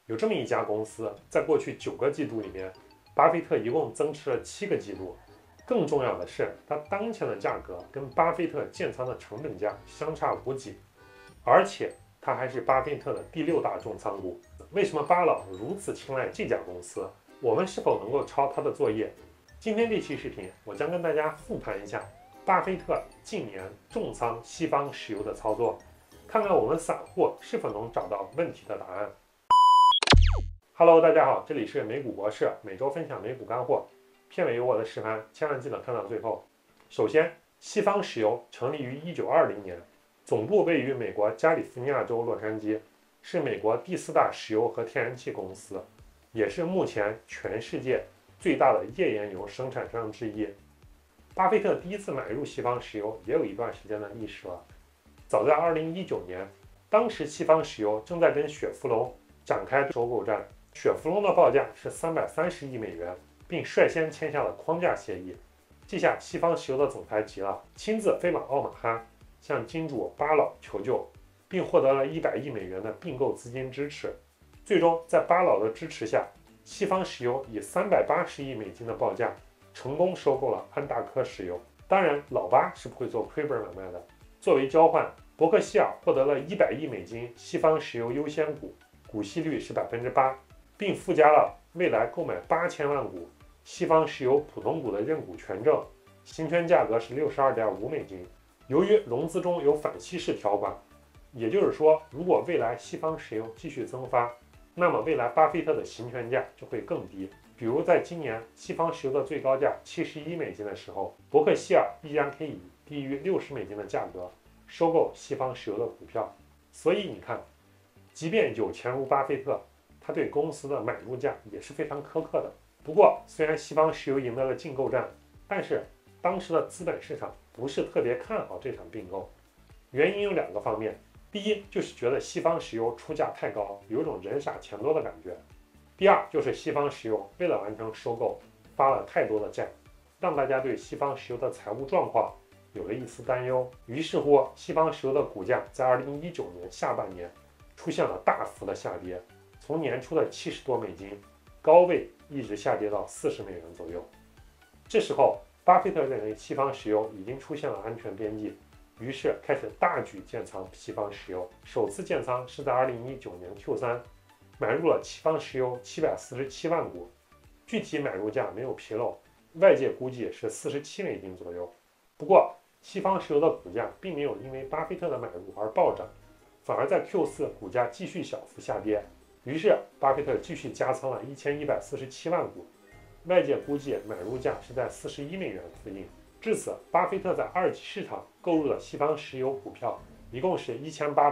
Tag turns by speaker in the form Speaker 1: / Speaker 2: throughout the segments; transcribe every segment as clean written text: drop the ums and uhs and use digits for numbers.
Speaker 1: 有这么一家公司，在过去9个季度里面，巴菲特一共增持了7个季度。更重要的是，它当前的价格跟巴菲特建仓的成本价相差无几，而且它还是巴菲特的第6大重仓股。为什么巴老如此青睐这家公司？我们是否能够抄他的作业？今天这期视频，我将跟大家复盘一下巴菲特近年重仓西方石油的操作，看看我们散户是否能找到问题的答案。Hello， 大家好，这里是美股博士，每周分享美股干货。片尾有我的实盘，千万记得看到最后。首先，西方石油成立于1920年，总部位于美国加利福尼亚州洛杉矶，是美国第4大石油和天然气公司，也是目前全世界最大的页岩油生产商之一。巴菲特第一次买入西方石油也有一段时间的历史了，早在2019年，当时西方石油正在跟雪佛龙展开收购战，雪佛龙的报价是330亿美元，并率先签下了框架协议。这下西方石油的总裁急了，亲自飞往奥马哈向金主巴老求救，并获得了100亿美元的并购资金支持。最终在巴老的支持下，西方石油以380亿美金的报价成功收购了安达科石油。当然，老巴是不会做亏本买卖的。作为交换，伯克希尔获得了100亿美金西方石油优先股，股息率是8%，并附加了未来购买8000万股西方石油普通股的认股权证，行权价格是62.5美金。由于融资中有反稀释条款，也就是说，如果未来西方石油继续增发，那么未来巴菲特的行权价就会更低。比如在今年西方石油的最高价71美金的时候，伯克希尔依然可以以低于60美金的价格收购西方石油的股票。所以你看，即便有钱如巴菲特，他对公司的买入价也是非常苛刻的。不过，虽然西方石油赢得了竞购战，但是当时的资本市场不是特别看好这场并购。原因有2个方面，第一就是觉得西方石油出价太高，有种人傻钱多的感觉；第二就是西方石油为了完成收购发了太多的债，让大家对西方石油的财务状况有了一丝担忧。于是乎，西方石油的股价在2019年下半年出现了大幅的下跌，从年初的70多美金高位一直下跌到40美元左右。这时候，巴菲特认为西方石油已经出现了安全边际，于是开始大举建仓西方石油。首次建仓是在2019年 Q3， 买入了西方石油747万股，具体买入价没有披露，外界估计是47美金左右。不过，西方石油的股价并没有因为巴菲特的买入而暴涨，反而在 Q4 股价继续小幅下跌。于是，巴菲特继续加仓了1147万股，外界估计买入价是在41美元附近。至此，巴菲特在二级市场购入的西方石油股票一共是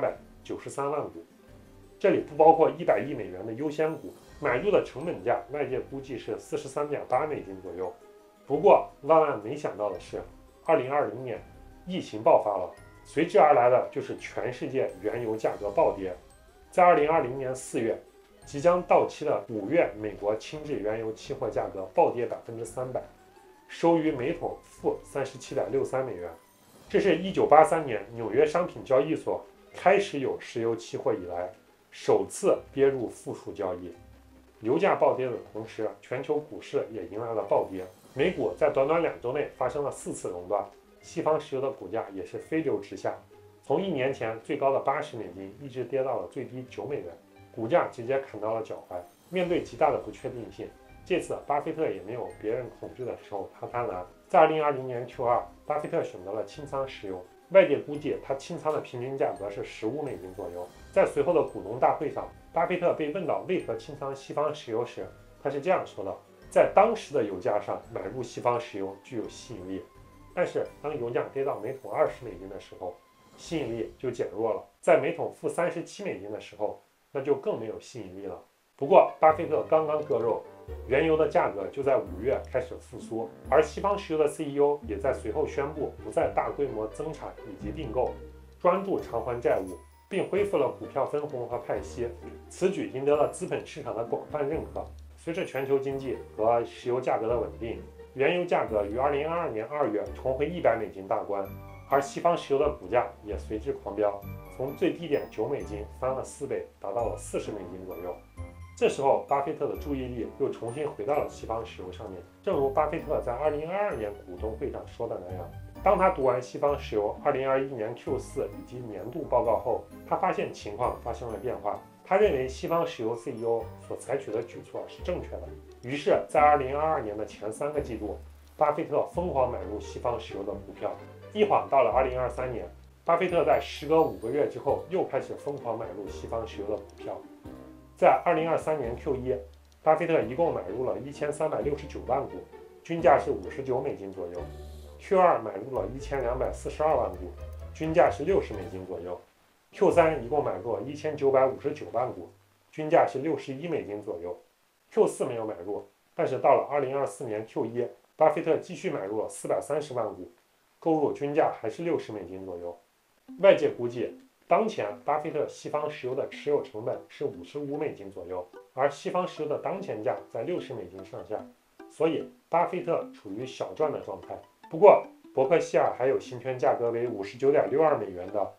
Speaker 1: 1893万股，这里不包括100亿美元的优先股，买入的成本价外界估计是43.8美金左右。不过，万万没想到的是，2020年疫情爆发了，随之而来的就是全世界原油价格暴跌。在2020年4月，即将到期的5月美国轻质原油期货价格暴跌300%，收于每桶负37.63美元。这是1983年纽约商品交易所开始有石油期货以来首次跌入负数交易。油价暴跌的同时，全球股市也迎来了暴跌。美股在短短2周内发生了4次熔断，西方石油的股价也是飞流直下，从1年前最高的80美金一直跌到了最低9美元，股价直接砍到了脚踝。面对极大的不确定性，这次巴菲特也没有别人恐惧的时候他贪婪。在2020年 Q2， 巴菲特选择了清仓石油，外界估计他清仓的平均价格是15美金左右。在随后的股东大会上，巴菲特被问到为何清仓西方石油时，他是这样说的：在当时的油价上买入西方石油具有吸引力，但是当油价跌到每桶20美金的时候，吸引力就减弱了。在每桶负37美金的时候，那就更没有吸引力了。不过，巴菲特刚刚割肉，原油的价格就在5月开始复苏，而西方石油的 CEO 也在随后宣布不再大规模增产以及并购，专注偿还债务，并恢复了股票分红和派息。此举赢得了资本市场的广泛认可。随着全球经济和石油价格的稳定，原油价格于2022年2月重回100美金大关，而西方石油的股价也随之狂飙，从最低点9美金翻了4倍，达到了40美金左右。 这时候，巴菲特的注意力又重新回到了西方石油上面。正如巴菲特在2022年股东会上说的那样，当他读完西方石油2021年 Q4 以及年度报告后，他发现情况发生了变化。他认为西方石油 CEO 所采取的举措是正确的。于是，在2022年的前3个季度，巴菲特疯狂买入西方石油的股票。一晃到了2023年，巴菲特在时隔5个月之后又开始疯狂买入西方石油的股票。在2023年 Q1， 巴菲特一共买入了1369万股，均价是$59左右。Q2 买入了1242万股，均价是$60左右。Q3 一共买入了1959万股，均价是$61左右。Q4 没有买入，但是到了2024年 Q1， 巴菲特继续买入了430万股，购入均价还是$60左右。外界估计，当前巴菲特西方石油的持有成本是$55左右，而西方石油的当前价在$60上下，所以巴菲特处于小赚的状态。不过，伯克希尔还有行权价格为$59.62的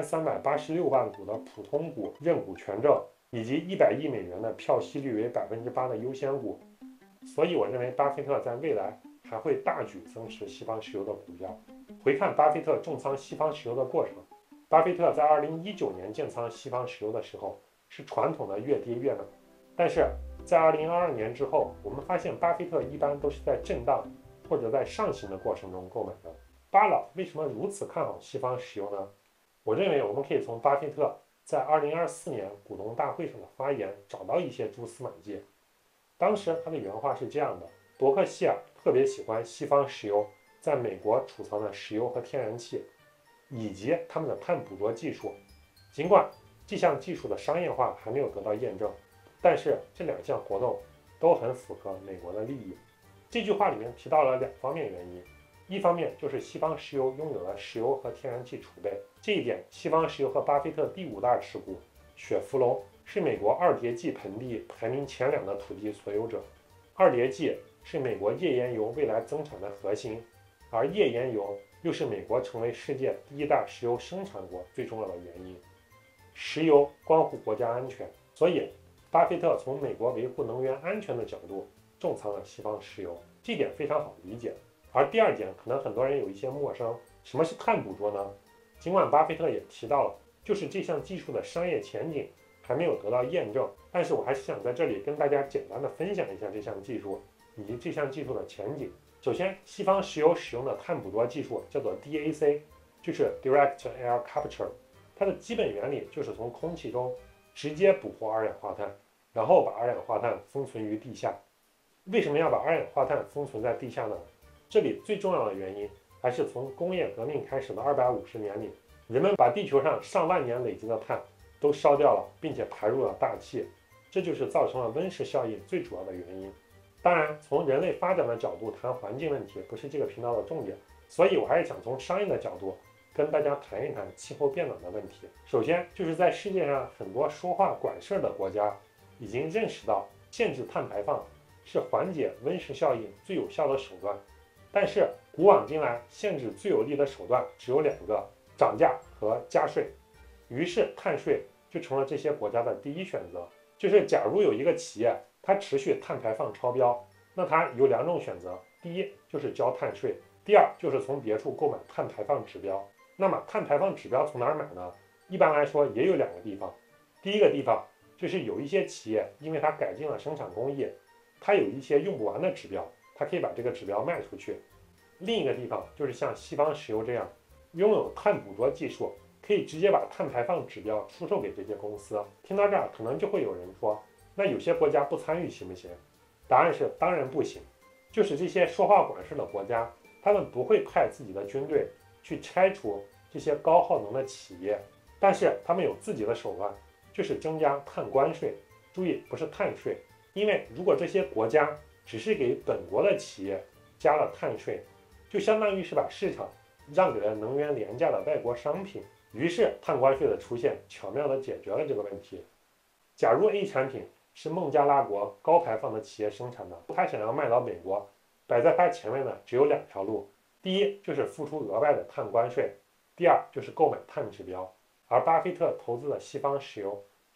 Speaker 1: 8386万股的普通股认股权证，以及$100亿的票息率为8%的优先股，所以我认为巴菲特在未来还会大举增持西方石油的股票。回看巴菲特重仓西方石油的过程，巴菲特在2019年建仓西方石油的时候是传统的越跌越买，但是在2022年之后，我们发现巴菲特一般都是在震荡或者在上行的过程中购买的。巴老为什么如此看好西方石油呢？我认为我们可以从巴菲特在2024年股东大会上的发言找到一些蛛丝马迹。当时他的原话是这样的：伯克希尔特别喜欢西方石油在美国储藏的石油和天然气，以及他们的碳捕捉技术。尽管这项技术的商业化还没有得到验证，但是这2项活动都很符合美国的利益。这句话里面提到了2方面原因，一方面就是西方石油拥有了石油和天然气储备，这一点西方石油和巴菲特第5大持股雪佛龙是美国二叠纪盆地排名前2的土地所有者。二叠纪是美国页岩油未来增产的核心，而页岩油又是美国成为世界第1大石油生产国最重要的原因。石油关乎国家安全，所以巴菲特从美国维护能源安全的角度重仓了西方石油，这点非常好理解。而第2点可能很多人有一些陌生，什么是碳捕捉呢？尽管巴菲特也提到了，就是这项技术的商业前景还没有得到验证，但是我还是想在这里跟大家简单的分享一下这项技术以及这项技术的前景。首先，西方石油使用的碳捕捉技术叫做 DAC， 就是 Direct Air Capture， 它的基本原理就是从空气中直接捕获二氧化碳，然后把二氧化碳封存于地下。为什么要把二氧化碳封存在地下呢？这里最重要的原因还是从工业革命开始的250年里，人们把地球上上万年累积的碳都烧掉了，并且排入了大气，这就是造成了温室效应最主要的原因。当然，从人类发展的角度谈环境问题不是这个频道的重点，所以我还是想从商业的角度跟大家谈一谈气候变暖的问题。首先就是在世界上很多说话管事的国家已经认识到限制碳排放是缓解温室效应最有效的手段，但是古往今来限制最有力的手段只有2个：涨价和加税。于是碳税就成了这些国家的第一选择。就是假如有一个企业它持续碳排放超标，那它有2种选择：第一就是交碳税，第二就是从别处购买碳排放指标。那么碳排放指标从哪儿买呢？一般来说也有2个地方。第一个地方就是有一些企业因为它改进了生产工艺，它有一些用不完的指标，它可以把这个指标卖出去。另一个地方就是像西方石油这样拥有碳捕捉技术，可以直接把碳排放指标出售给这些公司。听到这儿，可能就会有人说，那有些国家不参与行不行？答案是当然不行。就是这些说话管事的国家，他们不会派自己的军队去拆除这些高耗能的企业，但是他们有自己的手段，就是增加碳关税。注意，不是碳税，因为如果这些国家只是给本国的企业加了碳税，就相当于是把市场让给了能源廉价的外国商品。于是碳关税的出现巧妙地解决了这个问题。假如 A 产品是孟加拉国高排放的企业生产的，他想要卖到美国，摆在他前面的只有2条路：第一就是付出额外的碳关税，第二就是购买碳指标。而巴菲特投资的西方石油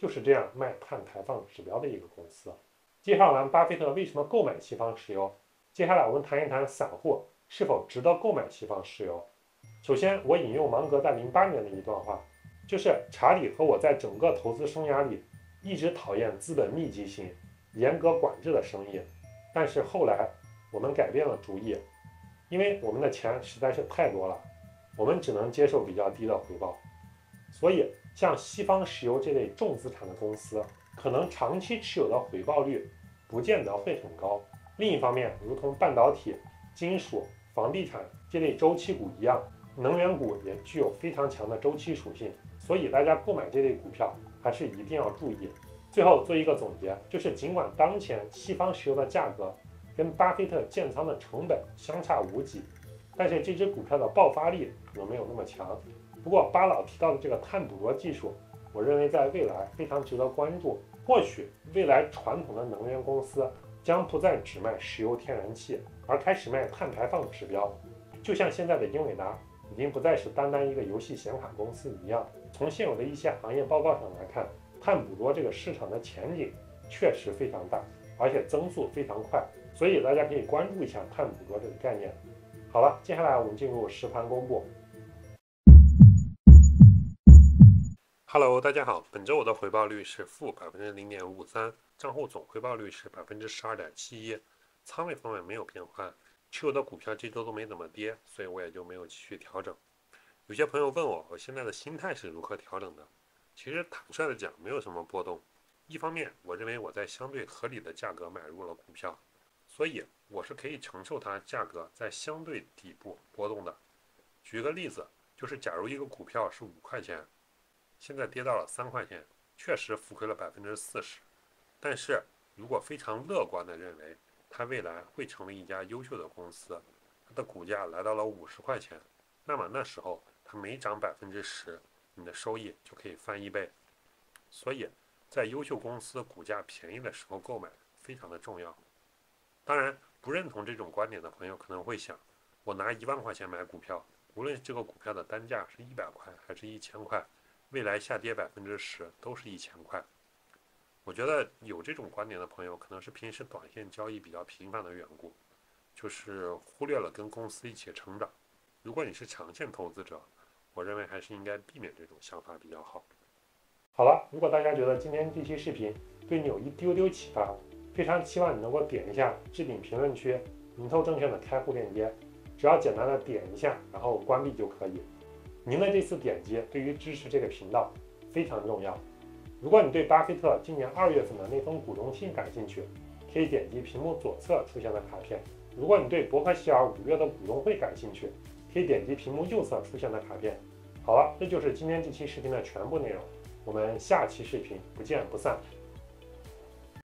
Speaker 1: 就是这样卖碳排放指标的一个公司。介绍完巴菲特为什么购买西方石油，接下来我们谈一谈散户是否值得购买西方石油。首先，我引用芒格在08年的一段话，就是查理和我在整个投资生涯里一直讨厌资本密集型、严格管制的生意，但是后来我们改变了主意，因为我们的钱实在是太多了，我们只能接受比较低的回报。所以，像西方石油这类重资产的公司，可能长期持有的回报率不见得会很高。另一方面，如同半导体、金属、房地产这类周期股一样，能源股也具有非常强的周期属性，所以大家购买这类股票还是一定要注意。最后做一个总结，就是尽管当前西方石油的价格跟巴菲特建仓的成本相差无几，但是这只股票的爆发力可能没有那么强。不过巴老提到的这个碳捕捉技术，我认为在未来非常值得关注。或许未来传统的能源公司将不再只卖石油天然气，而开始卖碳排放指标，就像现在的英伟达已经不再是单单一个游戏显卡公司一样。从现有的一些行业报告上来看，碳捕捉这个市场的前景确实非常大，而且增速非常快，所以大家可以关注一下碳捕捉这个概念。好了，接下来我们进入实盘公布。Hello， 大家好，本周我的回报率是负0.553%，账户总回报率是12.71%，仓位方面没有变化，持有的股票这周都没怎么跌，所以我也就没有继续调整。有些朋友问我现在的心态是如何调整的，其实坦率的讲，没有什么波动。一方面，我认为我在相对合理的价格买入了股票，所以我是可以承受它价格在相对底部波动的。举个例子，就是假如一个股票是5块钱，现在跌到了3块钱，确实浮亏了40%。但是如果非常乐观地认为它未来会成为一家优秀的公司，它的股价来到了50块钱，那么那时候它每涨10%，你的收益就可以翻1倍。所以在优秀公司股价便宜的时候购买非常的重要。当然，不认同这种观点的朋友可能会想，我拿1万块钱买股票，无论这个股票的单价是100块还是1000块，未来下跌10%都是1000块。我觉得有这种观点的朋友，可能是平时短线交易比较频繁的缘故，就是忽略了跟公司一起成长。如果你是长线投资者，我认为还是应该避免这种想法比较好。好了，如果大家觉得今天这期视频对你有一丢丢启发，非常希望你能够点一下置顶评论区明透证券的开户链接，只要简单的点一下，然后关闭就可以。您的这次点击对于支持这个频道非常重要。如果你对巴菲特今年2月份的那封股东信感兴趣，可以点击屏幕左侧出现的卡片。如果你对伯克希尔5月的股东会感兴趣，可以点击屏幕右侧出现的卡片。好了，这就是今天这期视频的全部内容，我们下期视频不见不散。